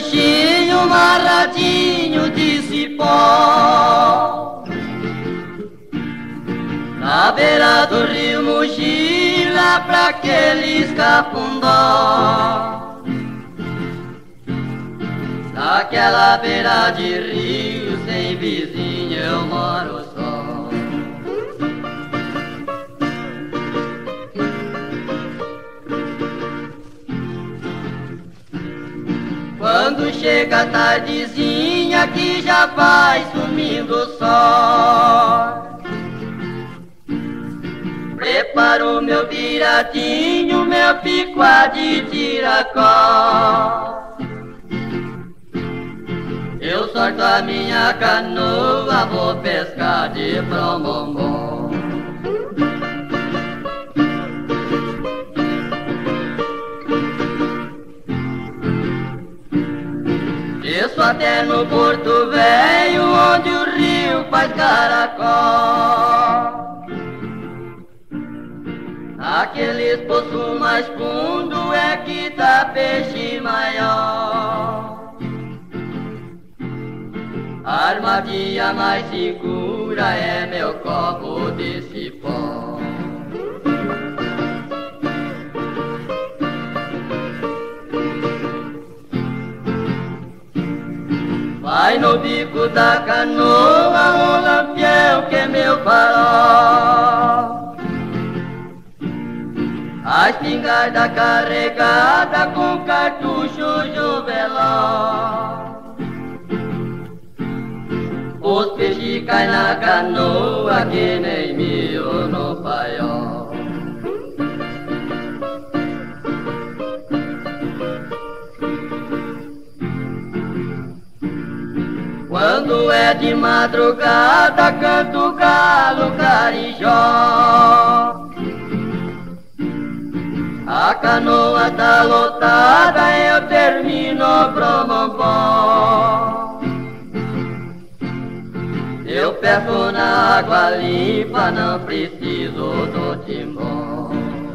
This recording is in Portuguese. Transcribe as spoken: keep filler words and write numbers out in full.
lanchinho amarradinho de cipó. Na beira do rio Mogi, lá pra aqueles cafundó. Naquela beira de rio, sem vizinho eu moro só. Quando chega a tardezinha que já vai sumindo o sol, preparo meu viradinho, meu picoá de tiracó. Eu sorto a minha canoa, vou pescar de prombombom. Desço até no Porto Velho, onde o rio faz caracol. Aqueles poços mais fundos é que dá peixe maior. A armadilha mais segura é meu copo de cipó. Vai no bico da canoa o lampião que é meu farol. A espingarda carregada com cartucho juveló. Os peixes caem na canoa que nem mil no paiol. Quando é de madrugada canto o galo carijó. A canoa tá lotada, eu termino pro Mombó. Eu pesco na água limpa, não preciso do timbó.